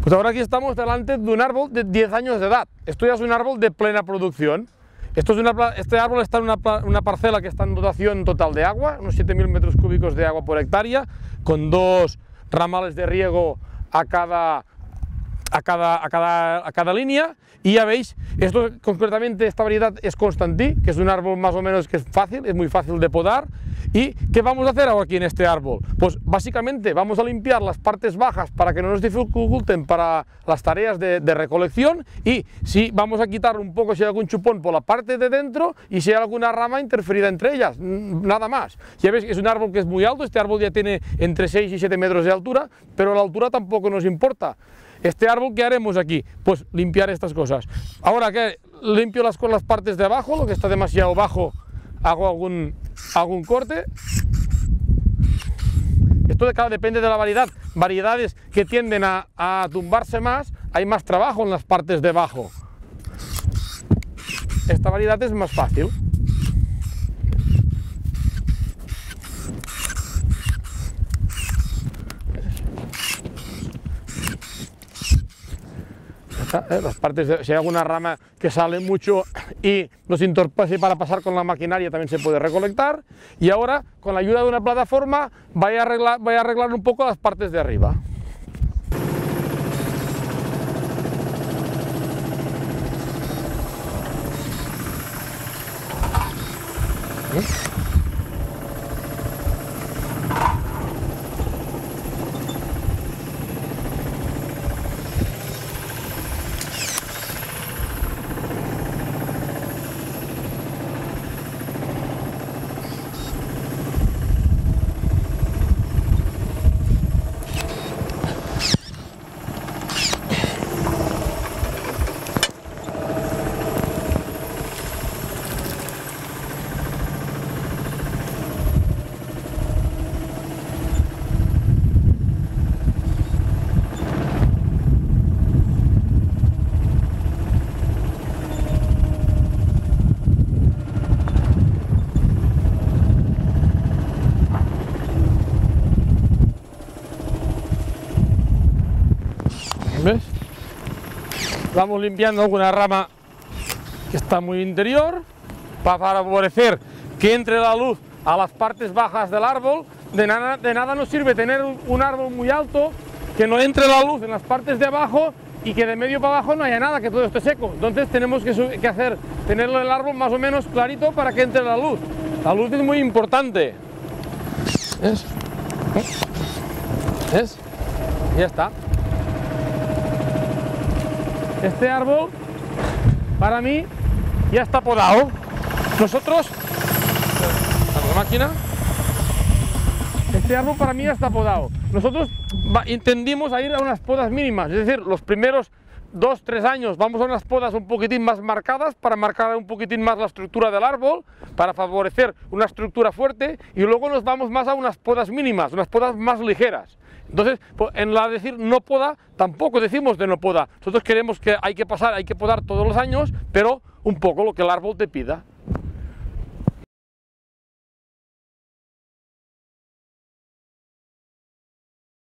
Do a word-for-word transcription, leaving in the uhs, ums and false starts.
Pues ahora aquí estamos delante de un árbol de diez años de edad. Esto ya es un árbol de plena producción. Esto es una, este árbol está en una, una parcela que está en dotación total de agua, unos siete mil metros cúbicos de agua por hectárea, con dos ramales de riego a cada, a cada, a cada, a cada línea. Y ya veis, esto concretamente, esta variedad es Constantí, que es un árbol más o menos que es fácil, es muy fácil de podar. ¿Y qué vamos a hacer ahora aquí en este árbol? Pues básicamente vamos a limpiar las partes bajas para que no nos dificulten para las tareas de, de recolección, y si vamos a quitar un poco si hay algún chupón por la parte de dentro y si hay alguna rama interferida entre ellas, nada más. Ya veis que es un árbol que es muy alto, este árbol ya tiene entre seis y siete metros de altura, pero la altura tampoco nos importa. Este árbol, ¿qué haremos aquí? Pues limpiar estas cosas. Ahora que limpio las, con las partes de abajo, lo que está demasiado bajo, hago algún, algún corte. Esto de cada, depende de la variedad. Variedades que tienden a, a tumbarse más, hay más trabajo en las partes de abajo. Esta variedad es más fácil. Las partes de, si hay alguna rama que sale mucho y nos entorpece para pasar con la maquinaria, también se puede recolectar. Y ahora, con la ayuda de una plataforma, voy a arreglar, voy a arreglar un poco las partes de arriba. ¿Eh? ¿Ves? Vamos limpiando alguna rama que está muy interior para favorecer que entre la luz a las partes bajas del árbol. De nada, de nada nos sirve tener un, un árbol muy alto, que no entre la luz en las partes de abajo y que de medio para abajo no haya nada, que todo esté seco. Entonces tenemos que, que hacer, tenerlo el árbol más o menos clarito para que entre la luz. La luz es muy importante. ¿Ves? ¿Ves? Ya está. Este árbol, para mí, ya está podado. Nosotros, la máquina, este árbol para mí ya está podado. Nosotros tendimos a ir a unas podas mínimas, es decir, los primeros dos, tres años vamos a unas podas un poquitín más marcadas para marcar un poquitín más la estructura del árbol, para favorecer una estructura fuerte, y luego nos vamos más a unas podas mínimas, unas podas más ligeras. Entonces, en la de decir no poda, tampoco decimos de no poda. Nosotros queremos que hay que pasar, hay que podar todos los años, pero un poco lo que el árbol te pida.